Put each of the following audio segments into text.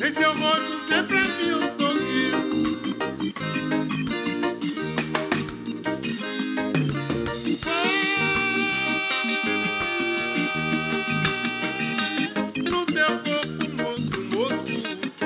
em seu rosto sempre havia um sorriso. No teu corpo, moço, moço,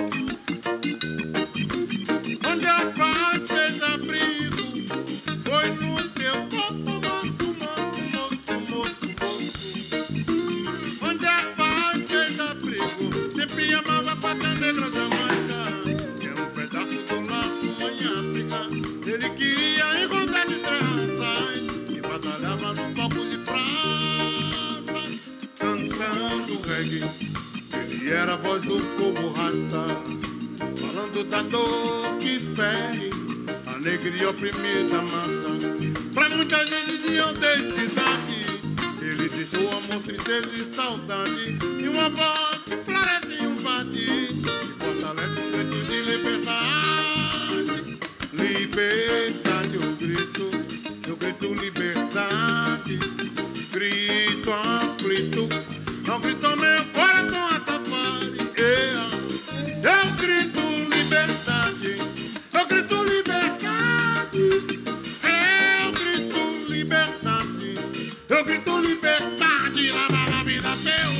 onde a paz fez abrigo, foi no teu corpo, moço, moço, moço, moço, moço, onde a paz fez abrigo. Sempre amava a pátria negra Jamaica, que é um pedaço do laço em África. Ele queria encontrar de traças e batalhava nos palcos de praça, cantando reggae. Ele era a voz do povo rasta, falando da dor que fere, alegria oprimida da massa. Pra muita gente de aldeia e cidade, ele deixou amor, tristeza e saudade, e uma voz que floresce em um vade, que fortalece um grito de liberdade. Liberdade, eu grito liberdade. Grito aflito, não grito meu coração Rastafari. Eu grito liberdade, eu grito liberdade. Eu grito liberdade, eu grito liberdade. Lá na vida meu.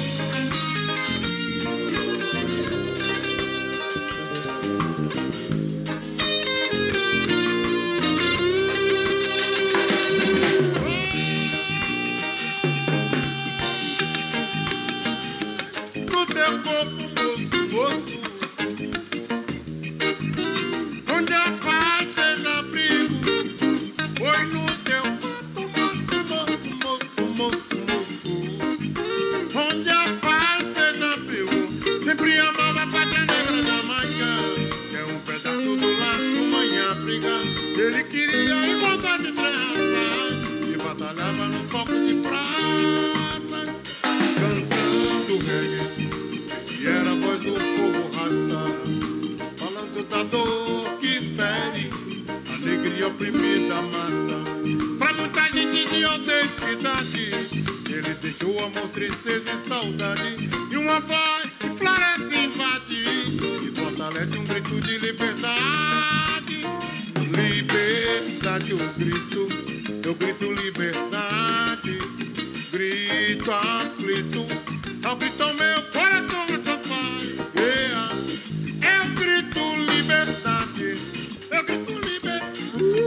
No teu corpo, moço, moço, onde a paz fez abrigo, foi no teu corpo, moço, moço, moço, moço, onde a paz fez abrigo. Sempre amava a pátria negra Jamaica, que é um pedaço do laço mãe África. Ele queria igualdade de traças e batalhava nos palcos de prata, cantando reggae. E era a voz do povo rasta, falando da dor que fere, alegria oprimida da massa. Pra muita gente de aldeia e cidade, ele deixou amor, tristeza e saudade, e uma voz que floresce e invade, e fortalece um grito de liberdade. Liberdade, eu grito liberdade. Grito aflito, ao grito meu coração Rastafari. Eu grito liberdade, eu grito liberdade.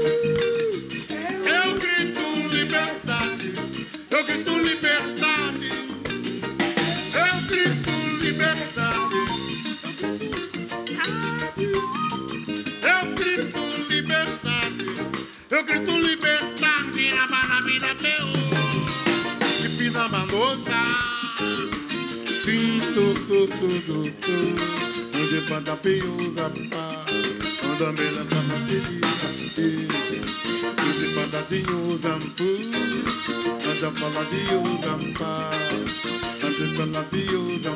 Eu grito liberdade, eu grito liberdade. Eu grito liberdade, eu grito liberdade. Eu grito liberdade, na vida meu. Na manosa, sim, onde panda piosa, quando a mela pra bateria, onde panda piosa, onde a pala piosa, onde pala piosa,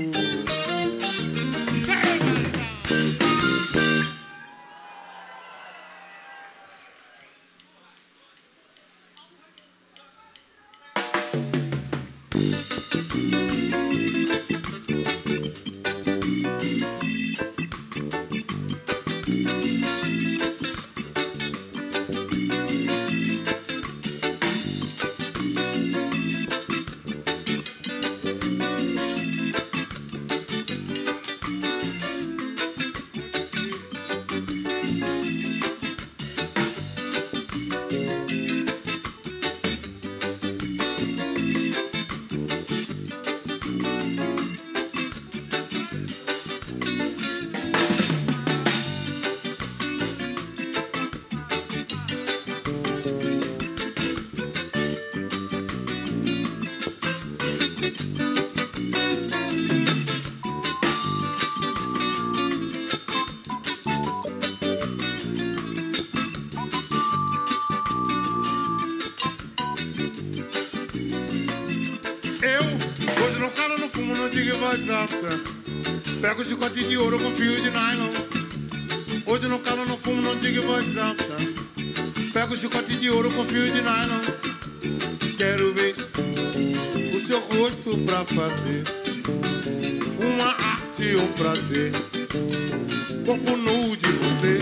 Hoje não calo, não fumo, não digo em voz alta. Pego o chicote de ouro com fio de nylon. Hoje não calo, não fumo, não digo em voz alta. Pego o chicote de ouro com fio de nylon. Quero ver o seu rosto pra fazer uma arte arte, um prazer. Corpo nu de você.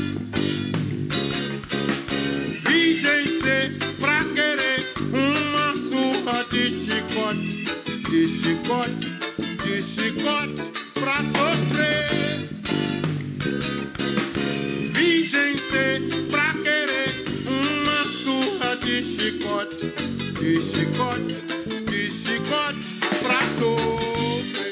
Virgem ser pra querer uma surra de chicote, de chicote, de chicote pra sofrer. Virgem ser pra querer uma surra de chicote, de chicote, de chicote pra sofrer.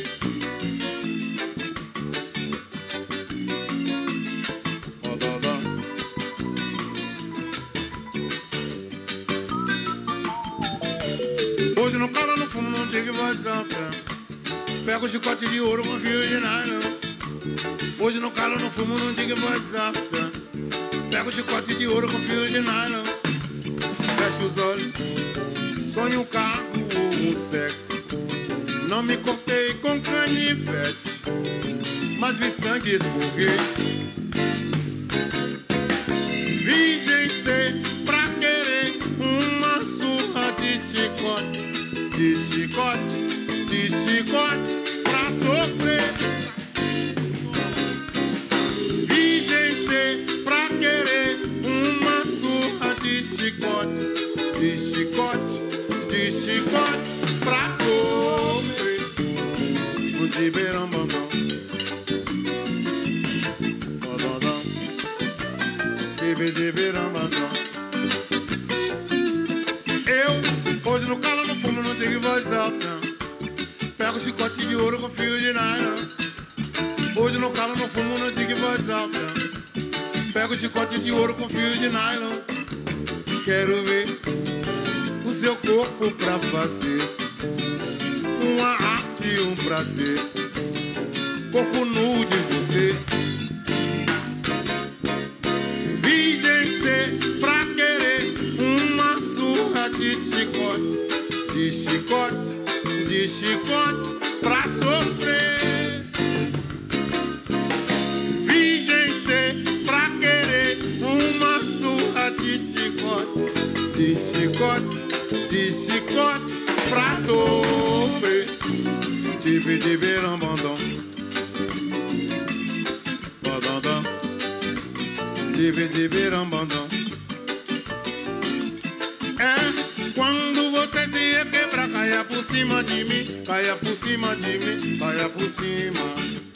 Hoje no calo, no fumo, não diga voz alta. Pega o chicote de ouro com fio de nylon. Hoje no calo, no fumo, não diga voz alta. Pega o chicote de ouro com fio de nylon. Fecha os olhos, sonho um carro ou um sexo. Não me cortei com canivete, mas vi sangue escorrer. Virgem ser pra querer uma surra de chicote, de chicote, de chicote pra sofrer. Virgem ser pra querer uma surra de chicote, de chicote, de chicote pra sofrer. O de beirão bandão, bandão, de beirão bandão. Eu, hoje no calo, no fumo, não digo voz alta. Pego o chicote de ouro com fio de nylon. Hoje no calo, no fumo, não digo voz alta. Pego o chicote de ouro com fio de nylon. Quero ver o seu corpo pra fazer uma arte, um prazer. Corpo nu de você. Virgem ser pra querer uma surra de chicote, de chicote, de chicote pra sofrer. Virgem ser pra querer uma surra de chicote, de chicote, de chicote pra sofrer. Tive de beirão bandão, bandão, tive de beirão bandão. É quando você se requebra, caia por cima de mim, caia por cima de mim, caia por cima.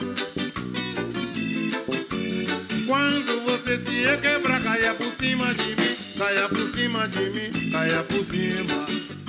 Quando você se requebra, caia por cima de mim, caia por cima de mim, caia por cima.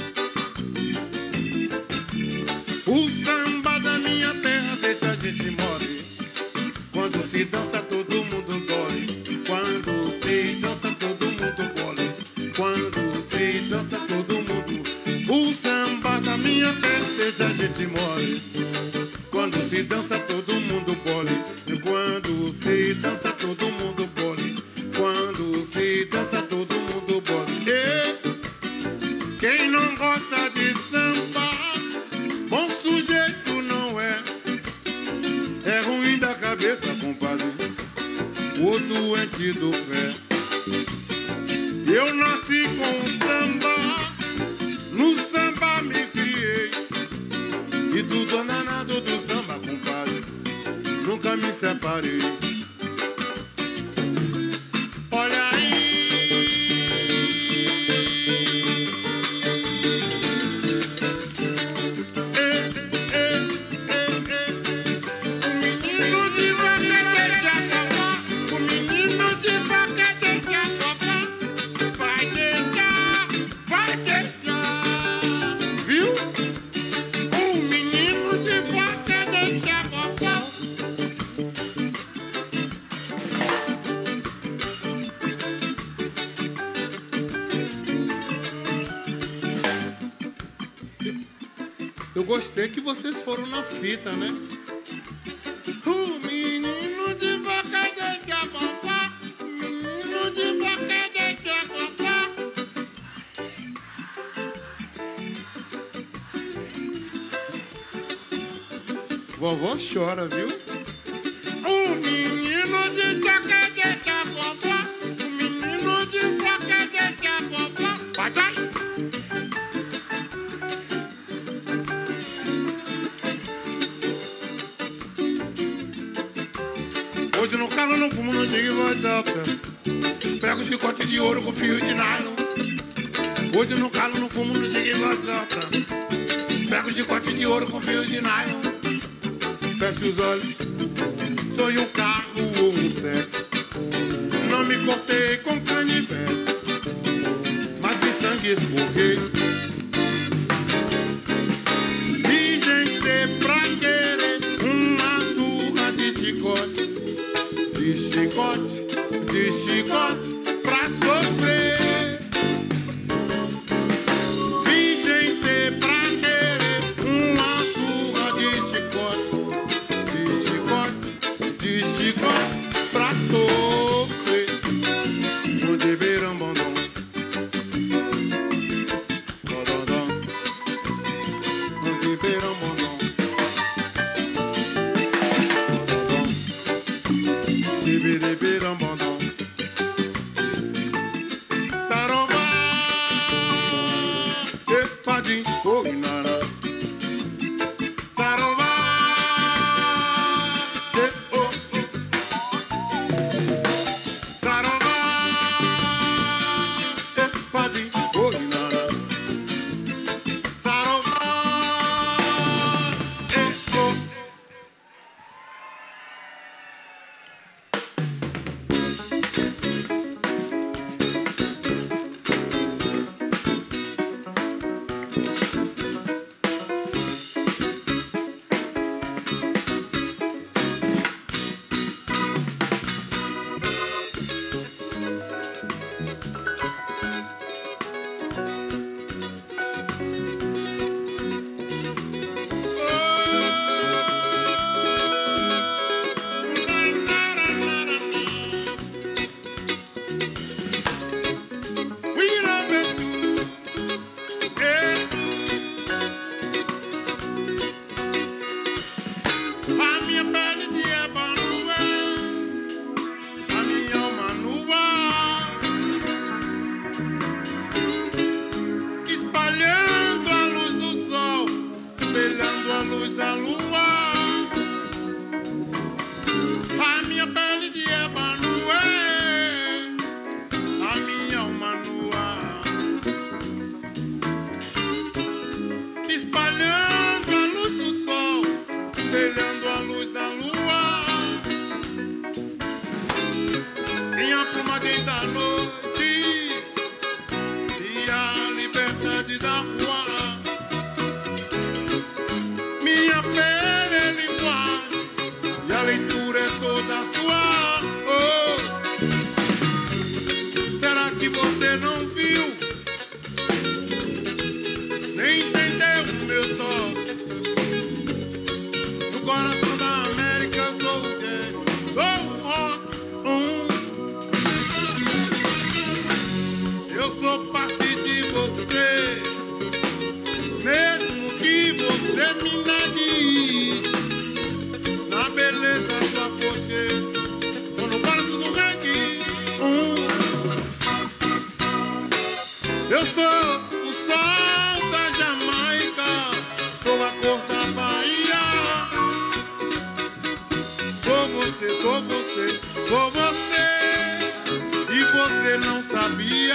O samba da minha terra deixa a gente mole. Quando se dança todo mundo dói. Quando se dança todo mundo bole. Quando se dança todo mundo. O samba da minha terra deixa a gente mole. Quando se dança todo mundo bole. Quando se dança todo mundo bole. Quando se dança todo mundo bole. E quem não gosta de samba, bom sujeito não é. É ruim da cabeça, compadre, o doente do pé. Eu nasci com o samba, no samba me criei. E do danado do samba, compadre, nunca me separei. Olha aí. Eu gostei que vocês foram na fita, né? O menino de boca deixa vovó, menino de boca deixa vovó. Vovó chora, viu? O menino de boca deixa vovó, o menino de boca deixa vovó. Vai, vai! Hoje no calo, no fumo, não digo em voz alta. Pego o chicote de ouro com fio de nylon. Hoje no calo, no fumo, não digo em voz alta. Pego o chicote de ouro com fio de nylon. Fecho os olhos, sonho um carro ou um sexo. Não me cortei com canivete, mas vi sangue escorrer. Virgem ser pra querer uma surra de chicote, de chicote, de chicote pra sofrer. Virgem ser pra querer uma surra de chicote, de chicote pra sofrer. No deverão bondom, bododom. No deverão bondom, bododom. Deverão bondom. Sarová, epadim, oinara. Sarová, Sarová, epadim, oinara. Sarová, a minha pele de ébano é a minha alma nua, espalhando a luz do sol, espelhando a luz da lua. A minha pele de ébano é a minha alma nua, espalhando a luz do sol, espelhando a luz da lua. Minha plumagem da noite e a liberdade da rua. Minha pele é linguagem e a leitura é toda sua. Oh. Será que você não viu, nem entendeu o meu toque? No coração da América eu sou o jazz, sou o rock. Eu sou parte de você, mesmo que você me negue. Na beleza da poche, tô no coração do reggae. Eu sou o sol da Jamaica, sou a cor da Bahia. Sou você, sou você, sou você, e você não sabia.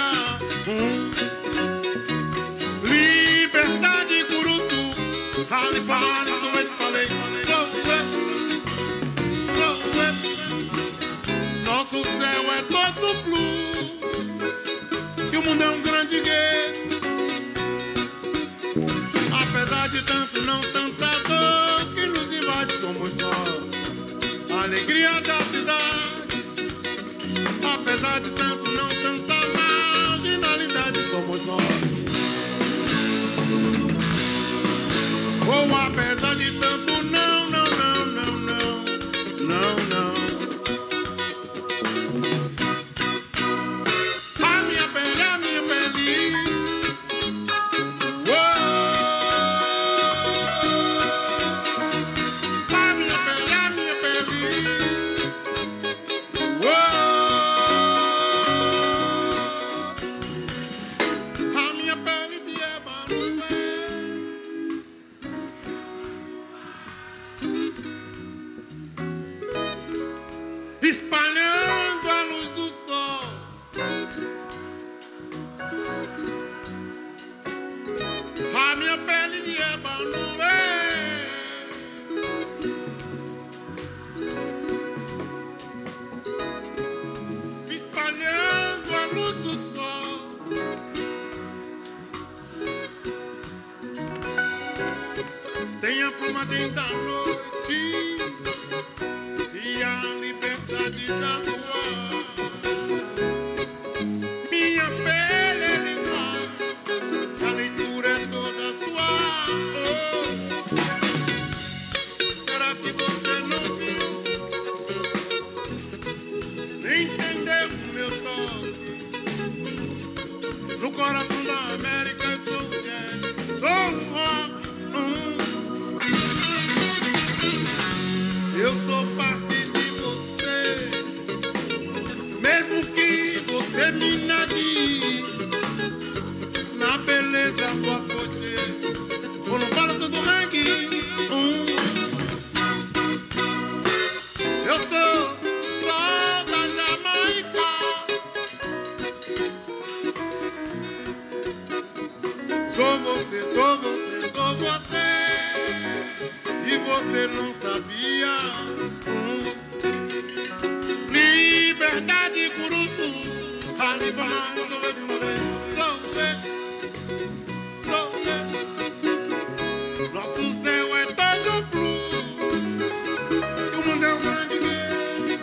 Liberdade, Curuçu, Alibari, sou eu que falei. Sou eu. Nosso céu é todo blue, que o mundo é um grande gueto. Apesar de tanto, não tanta dor que nos invade, somos nós, a alegria da cidade. Apesar de tanto, não tanta marginalidade, somos nós. Ou apesar de tanto, não, não, não, não, não, não, não. A minha pele, a minha pele. A minha pele, a minha pele. A minha pele de ébano é imagem da noite e a liberdade da rua. Minha pele é limoa, a leitura é toda sua. Será que você não viu? Nem entendeu o meu toque? No coração da América eu sou jazz, sou rock. Eu sou parte de você, mesmo que você me negue. Na beleza do afoxê, ou no balanço do reggae. Eu sou sol da Jamaica. Sou você, sou você, sou você. E você não sabia. Liberdade, Curuçu, a liberdade, sou eu, sou eu. Nosso céu é todo blue, e o mundo é um grande game.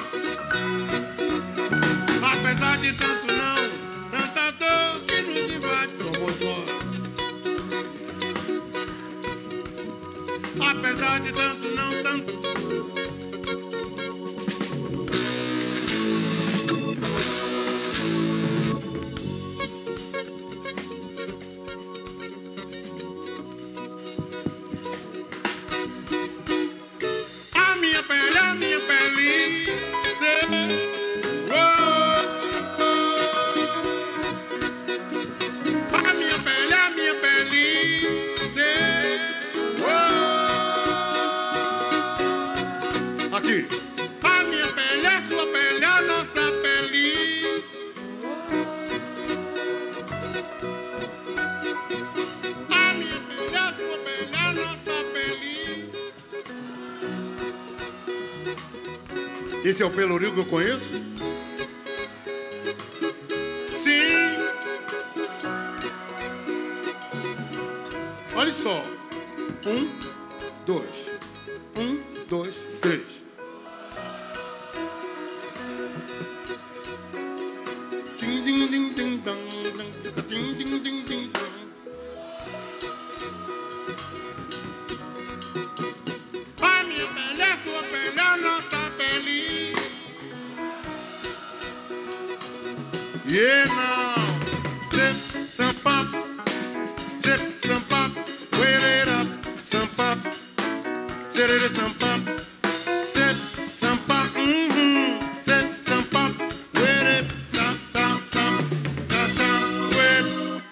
Apesar de tanto não, tanta dor que nos invade, somos nós. Apesar de tanto não, tanto. A minha pele, cê. A minha pele, cê. Aqui. A minha pele, a sua pele, a nossa pele. A minha pele, a sua pele, a nossa pele. Esse é o Pelourinho que eu conheço? Sim. Olha só. 1, 2. 1, 2, 3. Ding ding ding ding dong, ding ding ding ding dong. A minha pele, a sua pele, a nossa pele. Yeah now, zip some pop, wait it up, some pop, set it some pop, zip some pop, zip some pop, wait it, some, wait.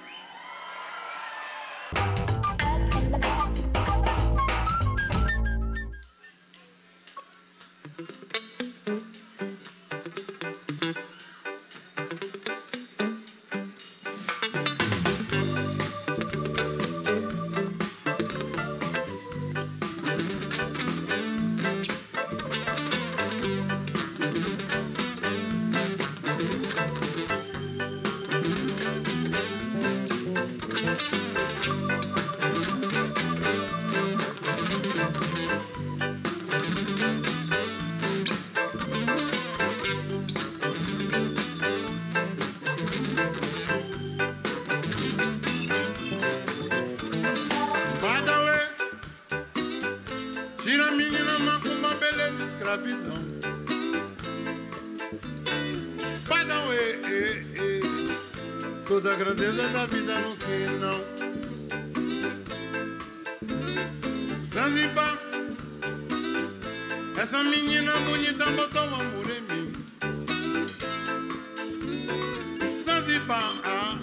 Tira a menina macumba, beleza, escravidão. Vai dar toda a grandeza da vida não sei não. Zanzibar, essa menina bonita botou amor em mim. Zanzibar,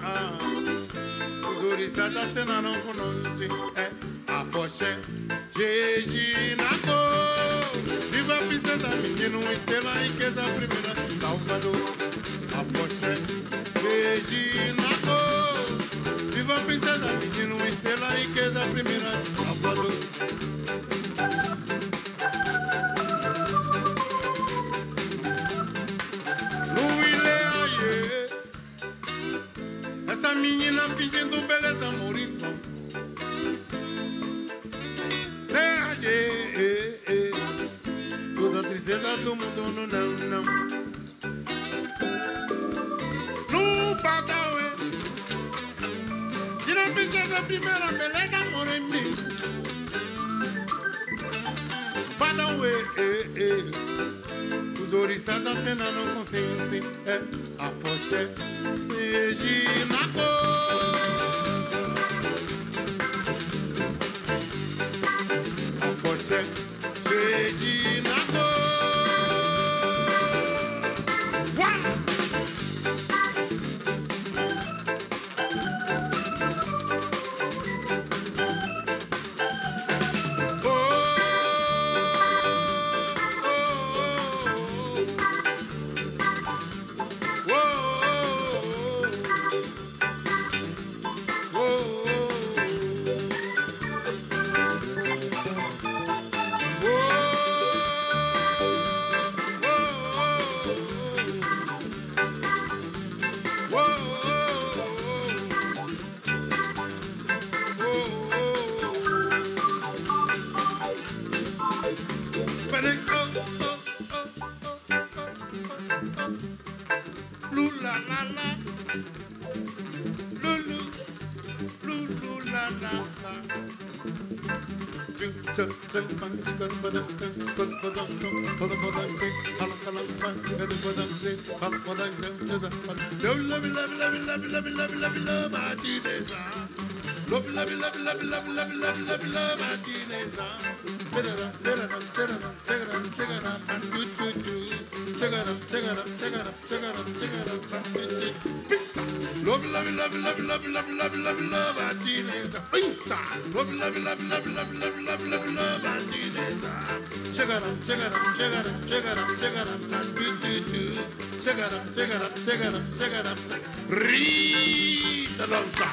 os orixás acenaram com nós, é afoxé. Jeji na cor, viva a princesa, menino, estrela, riqueza, primeira, Salvador. Afoxé, Jeji na cor, viva a princesa, menino, estrela, riqueza, primeira, Salvador. Luileaie, essa menina fingindo beleza, amor e pão. primeira beleza mora em mim. Badauê, os orixás acenando com sim, é a foché, Regina a foché, Regina Rita dança.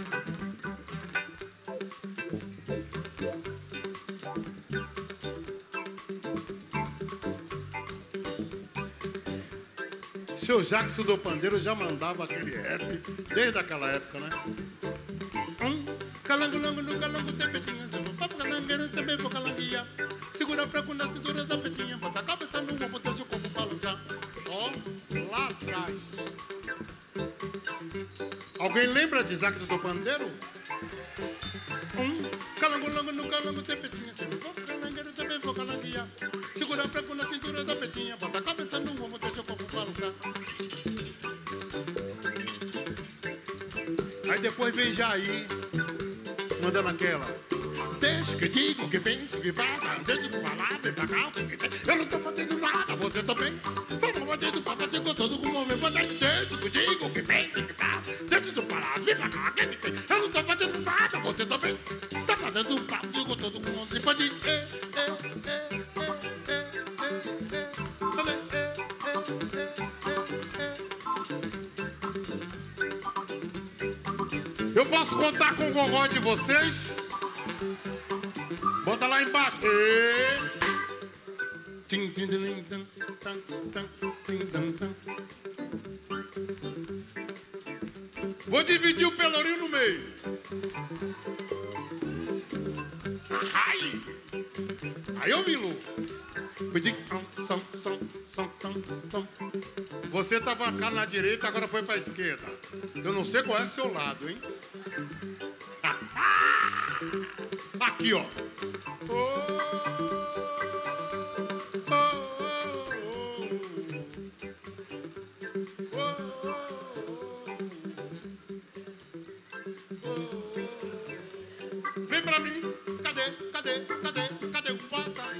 Seu Jackson do Pandeiro já mandava aquele rap desde aquela época, né? Calango-lango no calango tem petinha, se for papo calangueiro também vou calanguear. Segura fraco na cintura da petinha, bota a cabeça no ombro, deixa o corpo balançar. Ó, lá atrás. Alguém lembra de Jackson do Pandeiro? Calango-lango no calango tem petinha, se for papo calangueiro também vou calanguear. Segura fraco na cintura da petinha, bota a cabeça no ombro, deixa o corpo balançar. Aí depois vem Jair mandando aquela. Deixa que digo, que penso, que faça. Deixa de falar, vem pra cá, que tem. Eu não tô fazendo nada, você também. Vamos fazendo pra fazer gostoso com o movimento. Deixa que digo, que penso, que faça. Deixa de falar, vem pra cá, que tem. Eu não tô fazendo nada, você também. Tá fazendo um papo de gostoso com o movimento. Eu posso contar com o gogó de vocês? Bota lá embaixo. Vou dividir o pelourinho no meio. Ai! Aí eu vi, Lu. Você tava cá na direita, agora foi pra esquerda. Eu não sei qual é o seu lado, hein? Aqui, ó. Vem pra mim. Cadê o WhatsApp?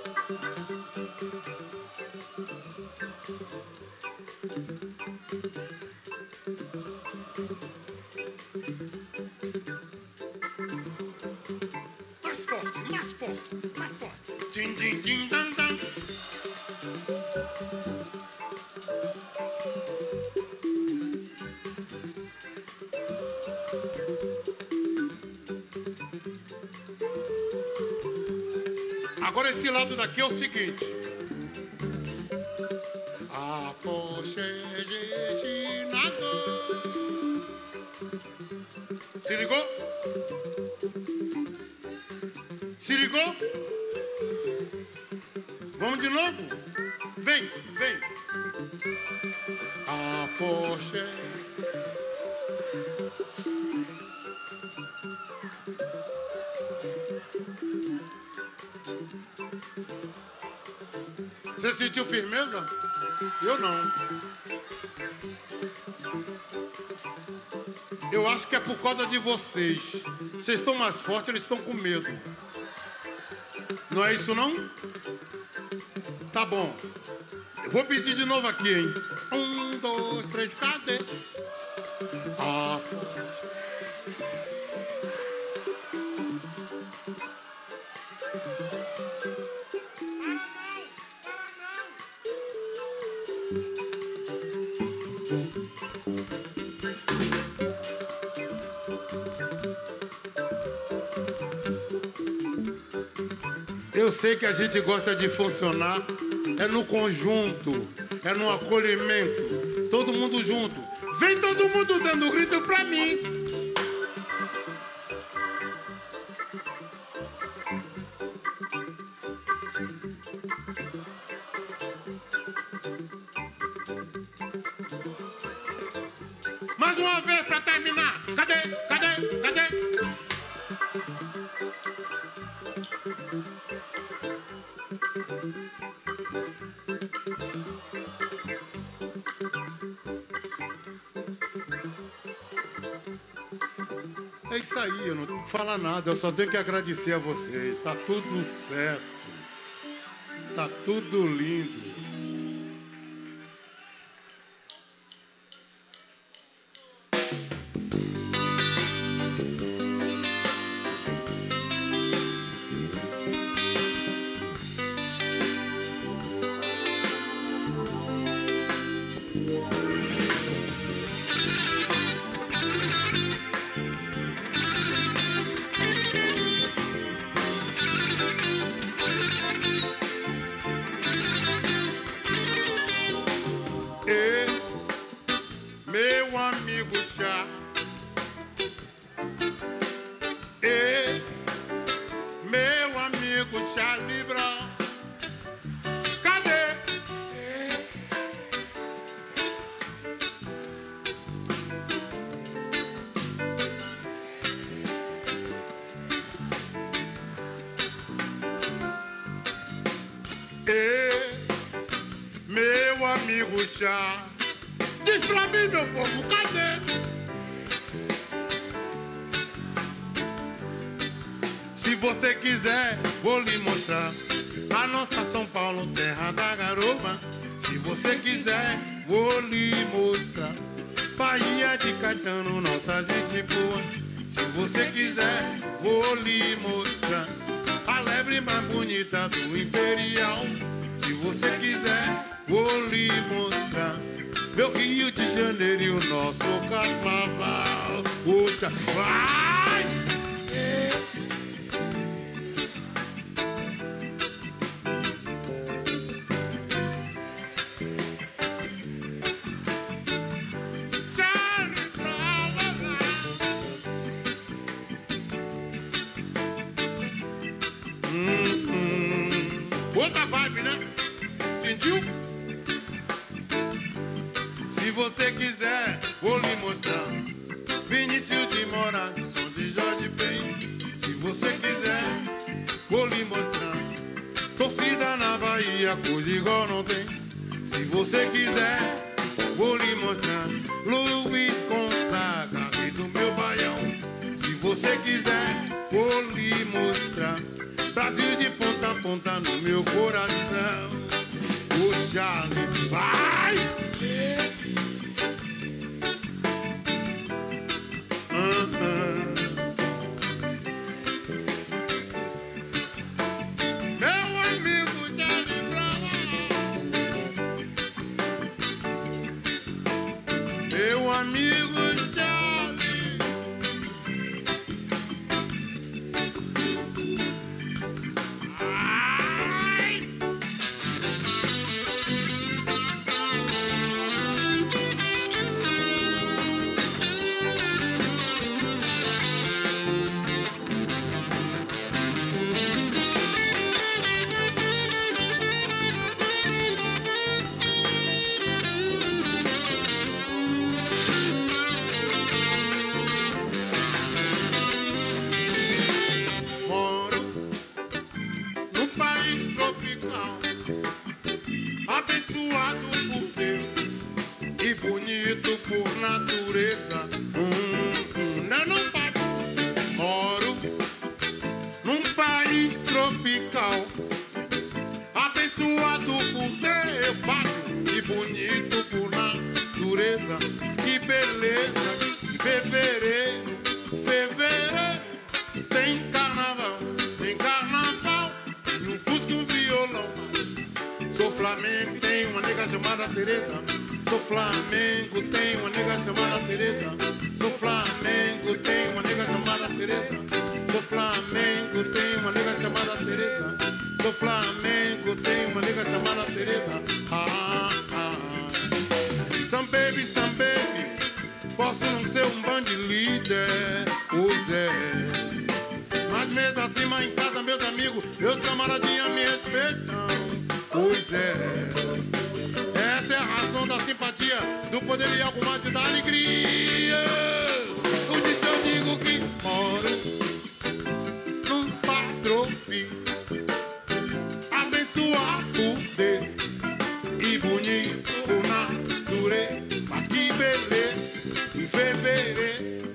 Mais forte. Din, din, din, dan, dan. Agora esse lado daqui é o seguinte. A foché de nago. Se ligou? Se ligou? Vamos de novo? Vem. A foché Você sentiu firmeza? Eu não. Eu acho que é por causa de vocês. Vocês estão mais fortes, eles estão com medo. Não é isso, não? Tá bom. Eu vou pedir de novo aqui, hein? 1, 2, 3, cadê? Ah, eu sei que a gente gosta de funcionar, é no conjunto, é no acolhimento, todo mundo junto. Vem todo mundo dando grito pra mim. Mais uma vez pra terminar. Cadê? Cadê? Cadê? É isso aí, eu não tenho que falar nada, eu só tenho que agradecer a vocês. Tá tudo certo. Tá tudo lindo. Meu amigo Chá, meu amigo Charlie Brown, cadê? Meu amigo Chá, diz pra mim, meu povo, cadê? Se você quiser, vou lhe mostrar a nossa São Paulo, terra da garoa. Se você quiser, vou lhe mostrar Bahia de Caetano, nossa gente boa. Se você quiser, vou lhe mostrar a lebre mais bonita do Imperial. Se você quiser, vou lhe mostrar meu Rio de Janeiro e o nosso carnaval. Puxa, vai! Charlie Brown, outra vibe, né? Sentiu? Se você quiser, vou lhe mostrar Vinícius de Moraes, som de Jorge Ben. Se você quiser, vou lhe mostrar torcida na Bahia, coisa igual não tem. Se você quiser, vou lhe mostrar Luiz Gonzaga, rei do meu baião. Se você quiser, vou lhe mostrar Brasil de ponta a ponta no meu coração. O Charlie vai! Meu amigo Charlie Brown, meu amigo Charlie, ai! natureza. Não pago. Moro num país tropical, abençoado por ter vago e bonito por natureza. Que beleza! Fevereiro tem carnaval e um fusca e um violão. Sou Flamengo, tem uma nega chamada Teresa. Sou Flamengo, tem uma nega chamada Teresa. Sou Flamengo, tem uma nega chamada Teresa. Sou Flamengo, tem uma nega chamada Teresa. Sou Flamengo, tem uma nega chamada Teresa. Some baby, posso não ser um band líder, pois é. Mas mesmo assim, lá em casa, meus amigos, meus camaradinhas me respeitam, pois é. Essa é a razão da simpatia, do poder e algo mais da alegria. Por isso eu digo que moro num patrofi, abençoado por Deus e bonito por natureza. Mas que beleza! Em fevereiro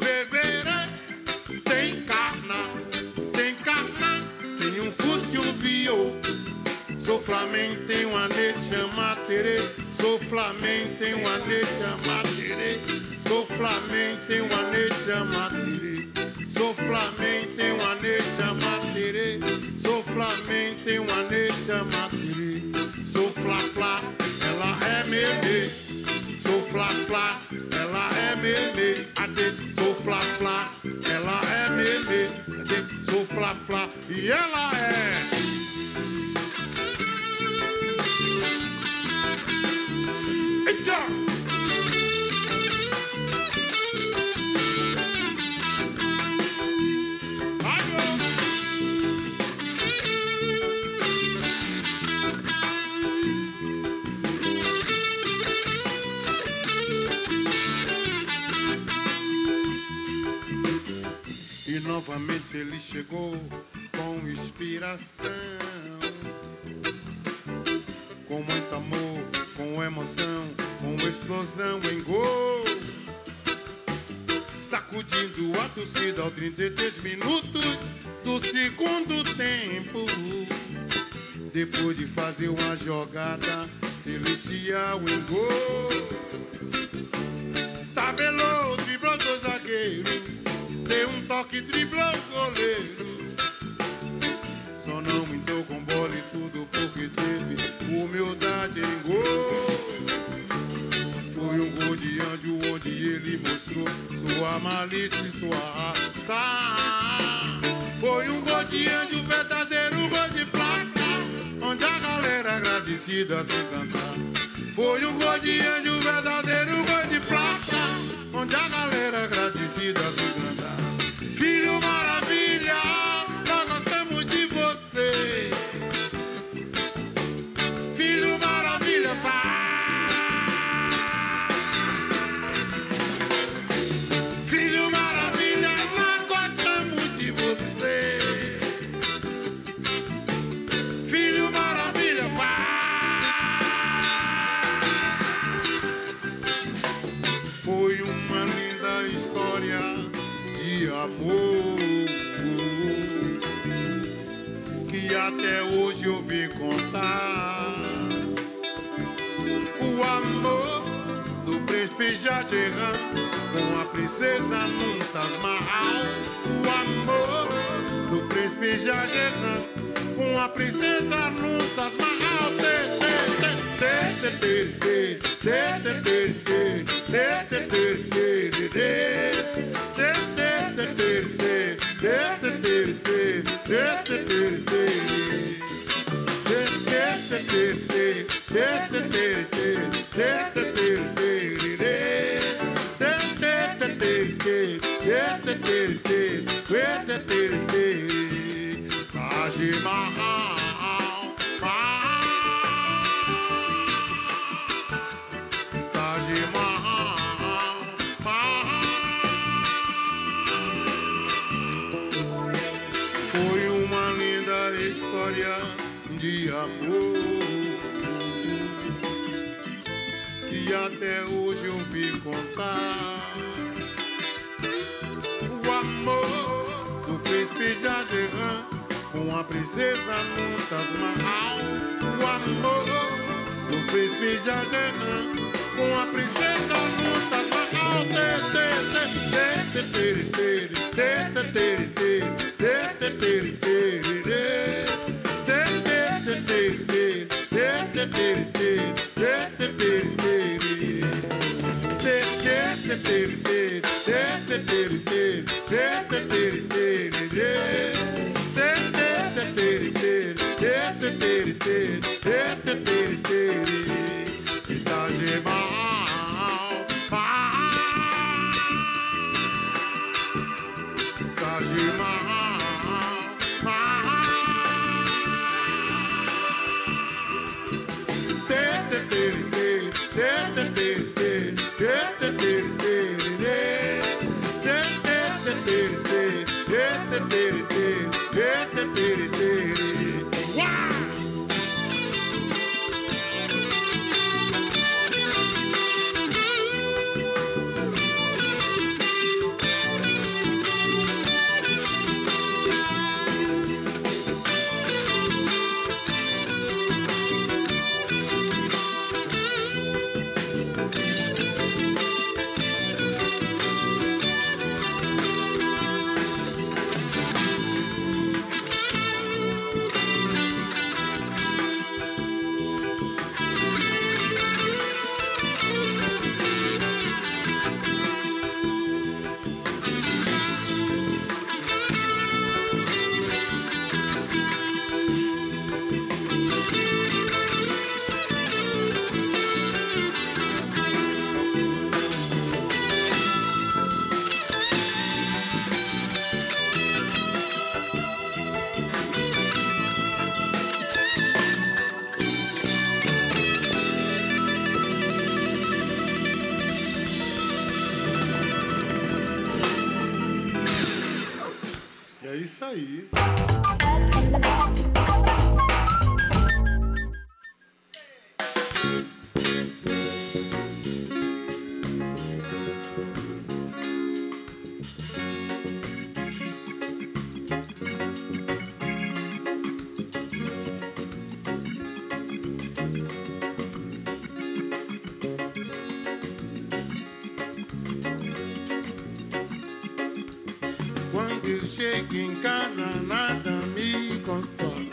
tem carnaval, tem um fusca e um violão. Sou Flamengo, tem uma negra chamada Terê. Sou Flamengo, tem uma negra chamada Terê. Sou Flamengo, tem uma negra chamada Terê. Sou Flamengo, tem uma negra chamada Terê. Sou Flamengo, tem uma negra chamada Terê. Sou Fla-Fla, ela é meme. Sou Fla-Fla, ela é meme. Sou Fla-Fla, ela é meme. Sou Fla-Fla e ela é. E novamente ele chegou com inspiração, com muito amor, com emoção, com explosão em gol, sacudindo a torcida aos 33 minutos do segundo tempo. Depois de fazer uma jogada celestial em gol, tabelou, driblou do zagueiro, deu um toque, driblou o goleiro. Só não entrou com bola e tudo porque teve humildade em gol. Foi um gol de anjo onde ele mostrou sua malícia e sua raça. Foi um gol de anjo, verdadeiro gol de prata, onde a galera agradecida se cantar. Foi um gol de anjo, verdadeiro gol de prata, onde a galera agradecida se cantar. Filho maravilha, nós gostamos de você. Filho maravilha, filho maravilha, nós gostamos de você. Filho maravilha, foi uma linda história de amor que até hoje eu vi contar. O amor do príncipe Jajeran com a princesa num Taj Mahal. O amor do príncipe Jajeran com a princesa num Taj Mahal. Taj Mahal, Taj e até hoje eu vi contar. O amor do príncipe Jageran com a princesa no Taj Mahal. O amor do príncipe Jageran com a princesa no Taj Mahal. É isso aí. Quando eu chego em casa, nada me consola.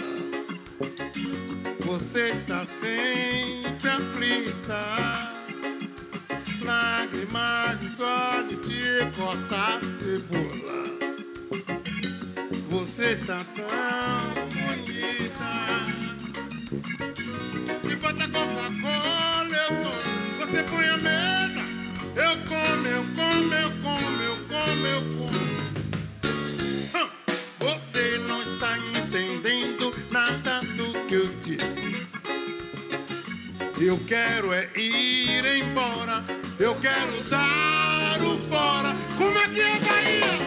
Você está sempre aflita. Lágrimas de olhos de cortar cebola. Você está tão bonita. Se bota Coca-Cola, eu tomo. Você põe a mesa, eu como, eu como, eu como, eu como, eu como. Você não está entendendo nada do que eu disse. Eu quero é ir embora. Eu quero dar o fora. Como é que é, Bahia?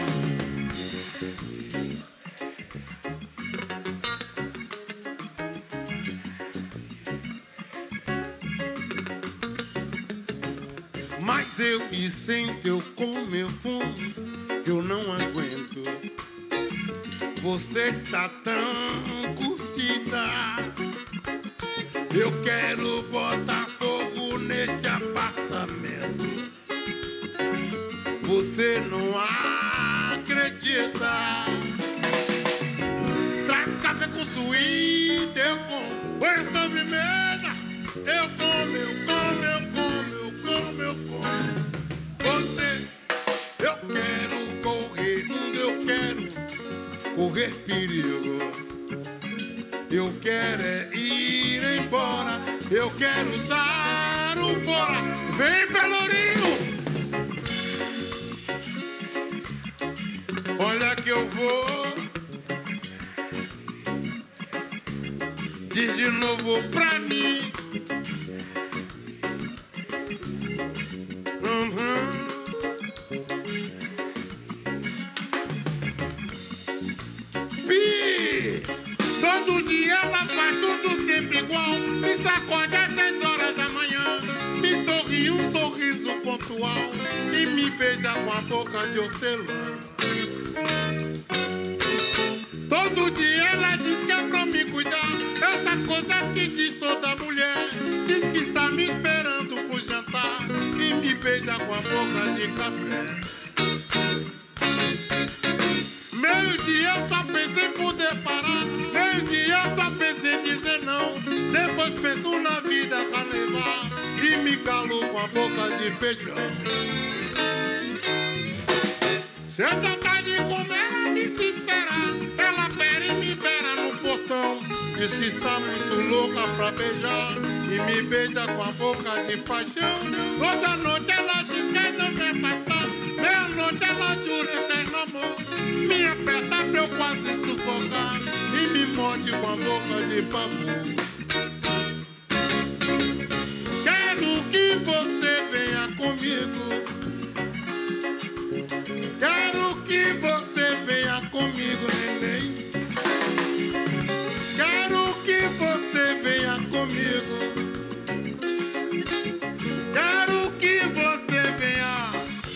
Mas eu me sinto, eu com meu fumo, eu não aguento. Você está tão curtida. Eu quero botar fogo nesse apartamento. Você não acredita. Traz café com suíte, eu como. Oi, sobremesa, eu como, eu como, eu como, eu como, eu como. Você, eu quero correr, eu quero correr perigo. Eu quero é ir embora. Eu quero dar o fora. Vem, Pelourinho! Olha que eu vou. Diz de novo pra mim. Todo dia ela faz tudo sempre igual. Me sacode às 6 horas da manhã. me sorri um sorriso pontual e me beija com a boca de hortelã. Todo dia ela diz que é pra me cuidar, essas coisas que diz toda mulher. Diz que está me esperando pro jantar e me beija com a boca de café. Meio-dia eu só pensei em poder parar, meio-dia eu só pensei em dizer não. Depois penso na vida pra levar e me calo com a boca de feijão. Senta tarde como ela de se esperar, ela pera e me pera no portão. Diz que está muito louca pra beijar e me beija com a boca de paixão. Toda noite ela diz que não me afastar, meia-noite ela jura eterno amor. Me aperta pra eu quase sufocar e me morde com a boca de pavor. Quero que você venha comigo, quero que você venha comigo, neném. Quero que você venha comigo, quero que você venha.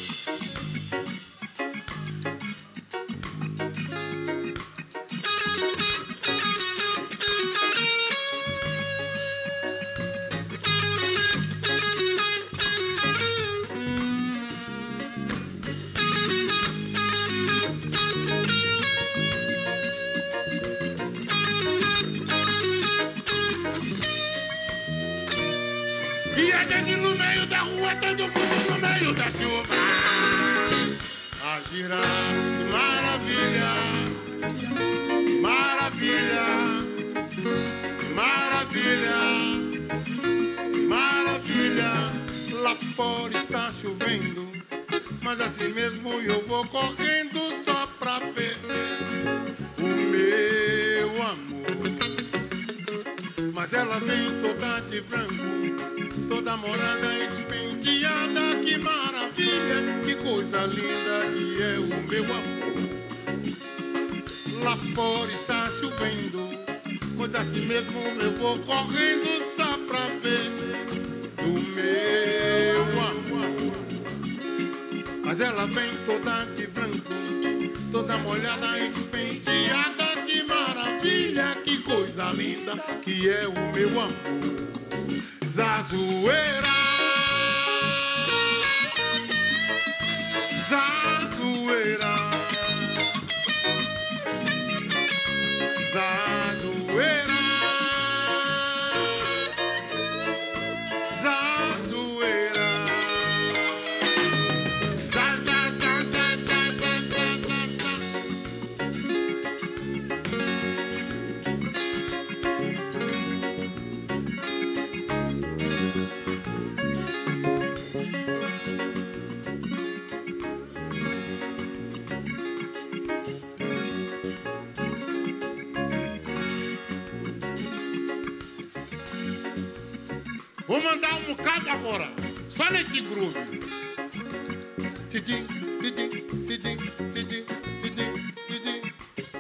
E a gente no meio da rua, todo mundo no meio da chuva, a girar, que maravilha, que maravilha, que maravilha, que maravilha. Lá fora está chovendo, mas assim mesmo eu vou correndo só pra ver o meu amor. Mas ela vem toda de branco, toda morada e despenteada. Que maravilha, que coisa linda que é o meu amor. Lá fora está chovendo, pois assim mesmo eu vou correndo só pra ver o meu amor. Mas ela vem toda de branco, toda molhada e despenteada. Que maravilha, que coisa linda que é o meu amor. Zazueira, zazueira, zazueira, zazueira. Vou mandar um bocado agora, só nesse groove. Tidi, tidi, tidi, tidi, tidi, tidi.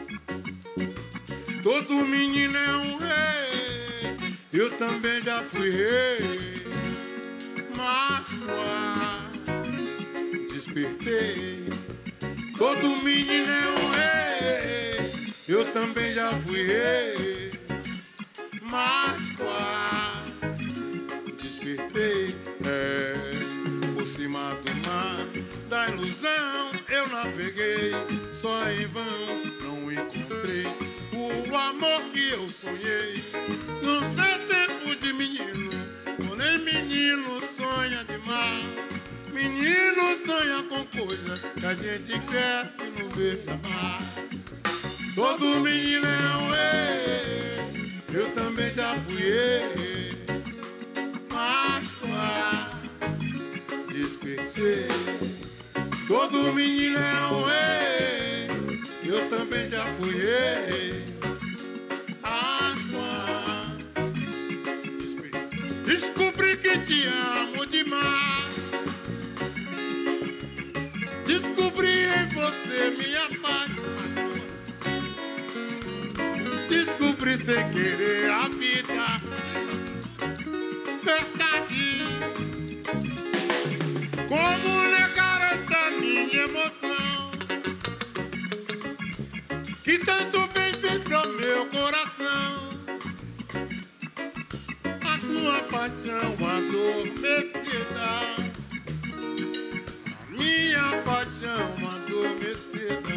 Todo menino é um rei, eu também já fui rei. Mas despertei. Todo menino é um rei, eu também já fui rei. Mas despertei, por cima do mar da ilusão eu naveguei, só em vão não encontrei o amor que eu sonhei. Nos meus tempos de menino, porém menino sonha demais. Menino sonha com coisa que a gente cresce e não vê chamar. Todo menino é um rei, eu também já fui rei. Mas despertei. Todo menino é um rei, eu também já fui rei. Descobri que te amo demais. Descobri em você minha paz. Descobri sem querer a vida. Verdade. tanto bem fez pro meu coração. A tua paixão adormecida, a minha paixão adormecida,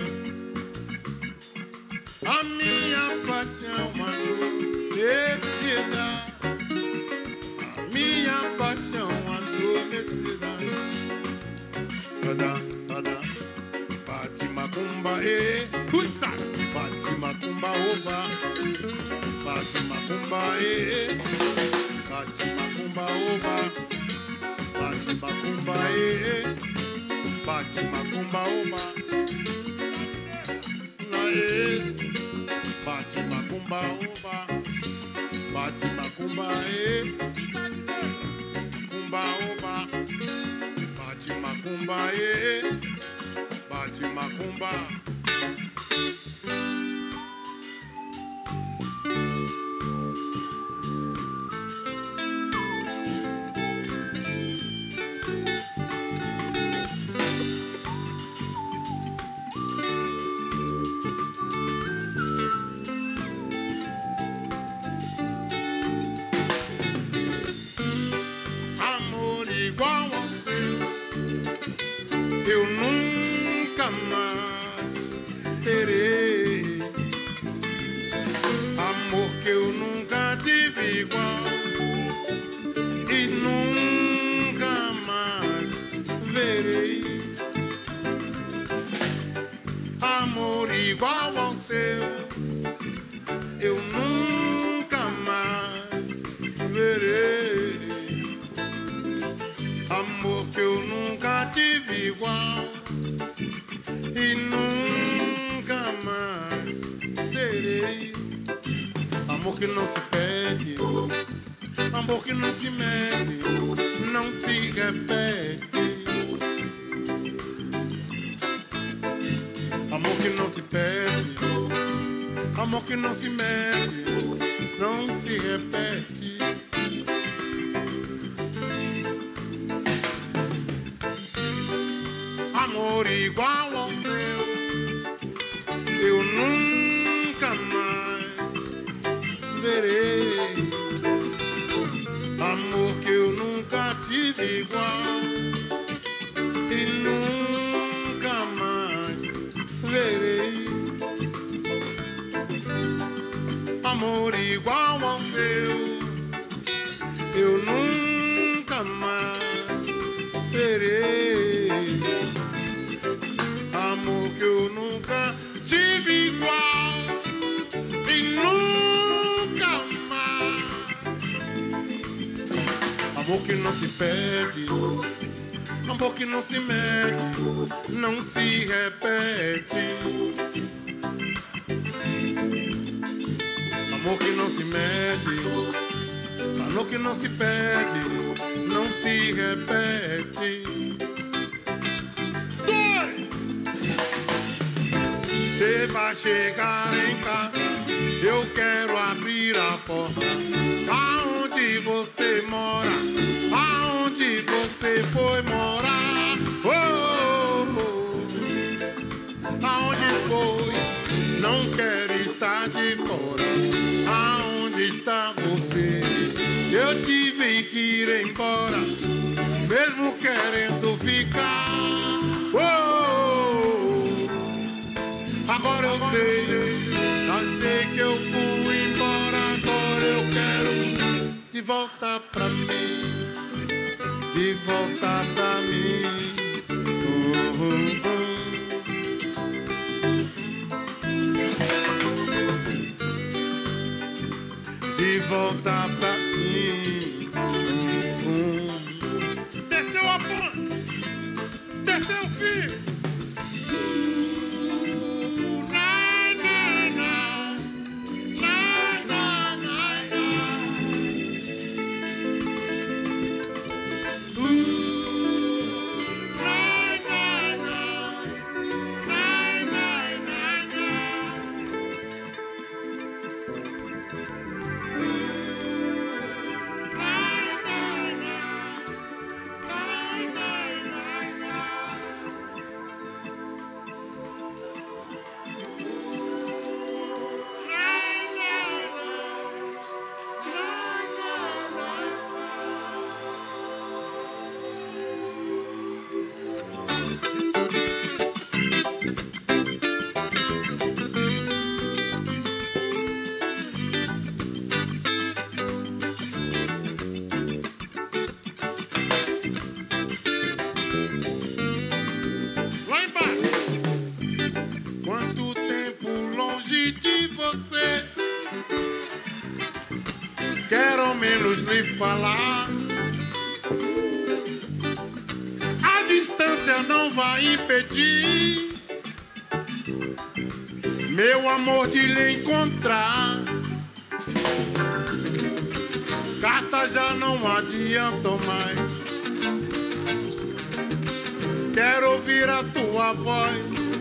a minha paixão adormecida, a minha paixão adormecida. Bate macumba, puxa, bate macumba, oba, bate macumba, bate macumba, oba, bate macumba, bate macumba, oba, bate macumba, oba, bate macumba, macumba, oba, bate macumba, bate macumba. Amor igual ao seu eu nunca mais terei. Amor que eu nunca tive igual e nunca mais verei. Amor igual ao seu eu nunca mais verei. Amor que eu nunca tive igual e nunca mais terei. Amor que não se pede, amor que não se mede, não se repete. Amor que não se pede, amor que não se mede, não se repete. Amor igual ao seu eu nunca mais verei. Amor que eu nunca tive igual e nunca mais verei. Amor igual ao seu eu nunca mais verei. Amor que eu nunca tive igual e nunca mais. Amor que não se perde, amor que não se mede, não se repete. Amor que não se mede, amor que não se pede, não se repete. Você vai chegar em casa, eu quero abrir a porta. Aonde você mora? Aonde você foi morar? Oh, oh, oh. Aonde foi? Não quero estar de fora. Aonde está você? Eu tive que ir embora, mesmo querendo ficar. Oh, agora eu sei que eu fui embora. Agora eu quero de volta pra mim, de volta pra mim. De volta pra mim. Desceu a ponte, desceu o fio. Quero menos lhe falar. A distância não vai impedir meu amor de lhe encontrar. Cartas já não adiantam mais. Quero ouvir a tua voz.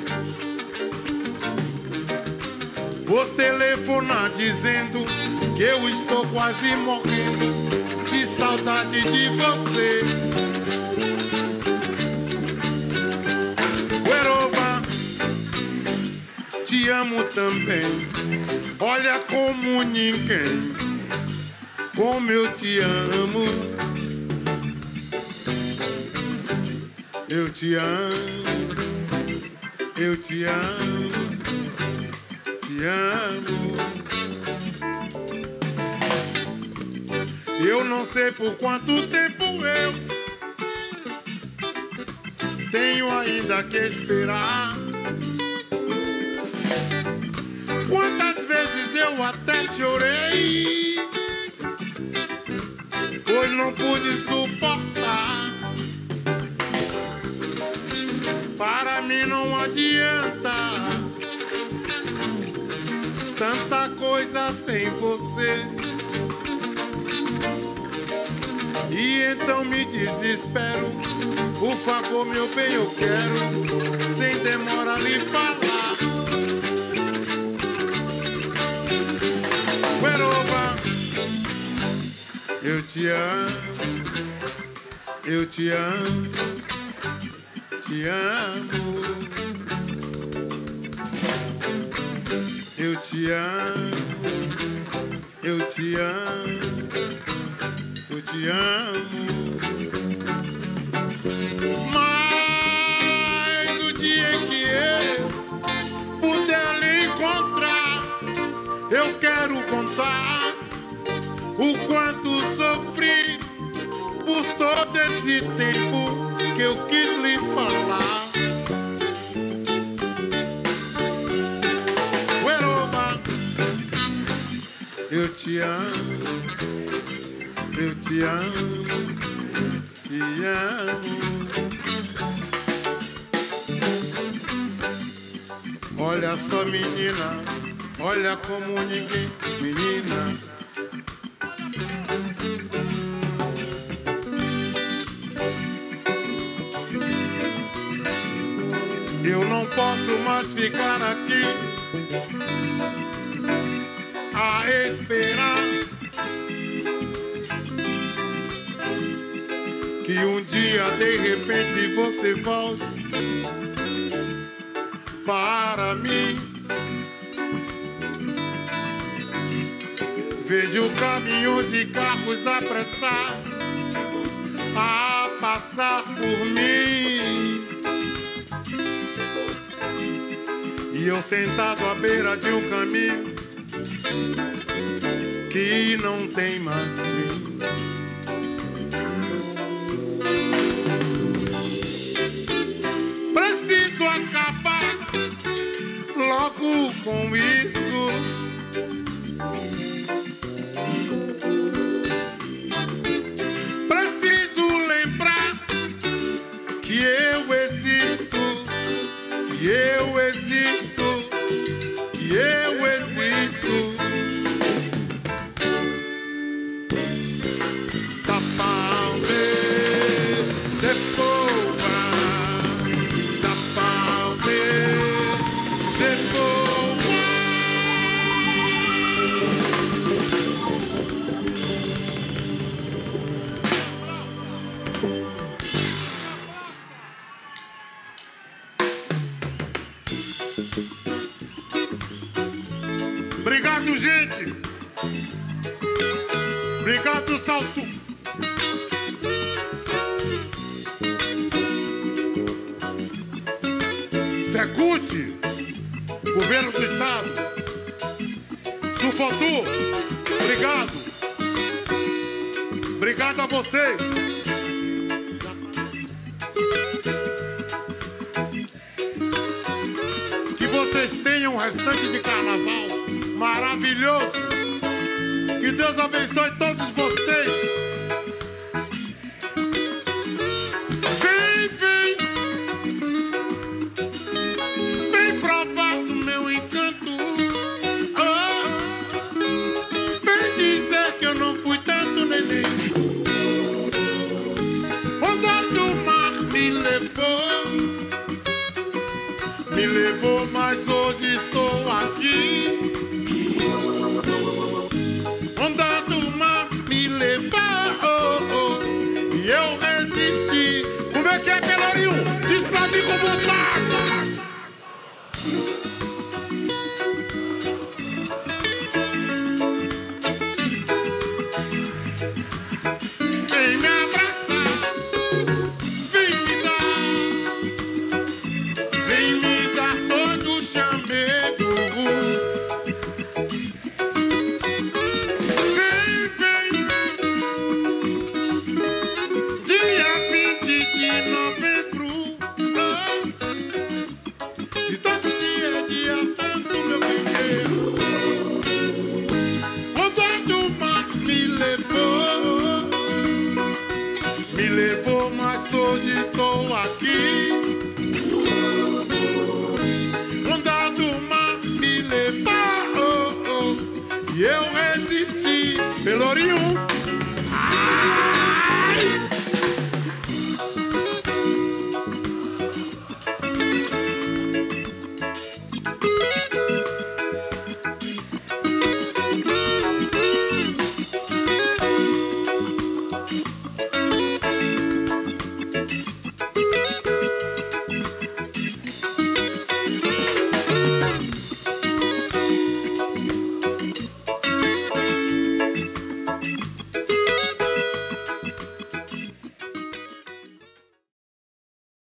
Vou telefonar dizendo que eu estou quase morrendo de saudade de você. Uerova, te amo também. Olha como ninguém, como eu te amo. Eu te amo, eu te amo. Te amo. Eu não sei por quanto tempo eu tenho ainda que esperar. Quantas vezes eu até chorei, pois não pude suportar. Para mim não adianta tanta coisa sem você. E então me desespero. Por favor, meu bem, eu quero sem demora lhe falar. Uerova, eu te amo, eu te amo, te amo. Eu te amo, eu te amo, eu te amo. Mas o dia em que eu puder lhe encontrar, eu quero contar o quanto sofri por todo esse tempo que eu quis lhe falar. Eu te amo, eu te amo, te amo. Olha só, menina, olha como ninguém, menina. Eu não posso mais ficar aqui a esperar que um dia de repente você volte para mim. Vejo caminhões e carros apressados a passar por mim, e eu sentado à beira de um caminho que não tem mais fim. Preciso acabar logo com isso. Preciso lembrar que eu existo, que eu existo, que eu existo. Obrigado, gente. Obrigado, Salto. Secute, Governo do Estado, Sufotur, obrigado. Obrigado a vocês. Que vocês tenham um restante de carnaval maravilhoso. Que Deus abençoe todos vocês. Vem provar do meu encanto. Vem dizer que eu não fui tanto neném. Onda do mar me levou, mas hoje estou aqui. Onda do mar me levou e eu resisti. Como é que é, Pelourinho? Diz pra mim como tá. Vem me abraçar, vem me dar todo o chamego. Vem, dia 20 de novembro. Se todo dia é dia santo, meu guerreiro. Onda do mar me levou, mas hoje estou aqui. Onda do mar me levou e eu resisti. Pelourinho.